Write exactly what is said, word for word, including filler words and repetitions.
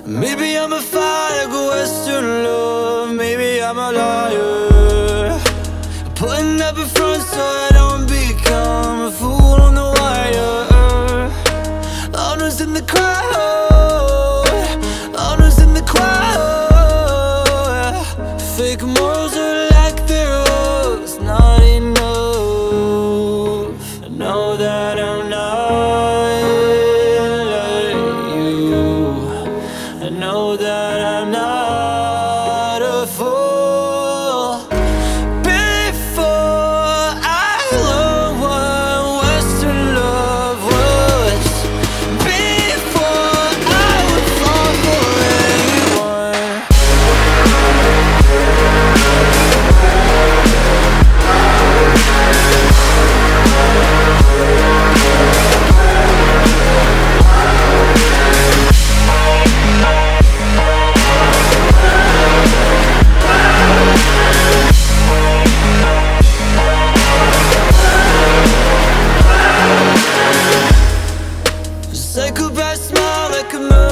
Maybe I'm a fire like Western love. Maybe I'm a liar, putting up a front so I don't become a fool on the wire. Honors in the crowd, honors in the crowd. Fake morals are like there was not enough. I know that I'm not like you. I know that I'm not a fool. Before I learned what Western love was, before I would fall for anyone. Say goodbye, smile like a moon.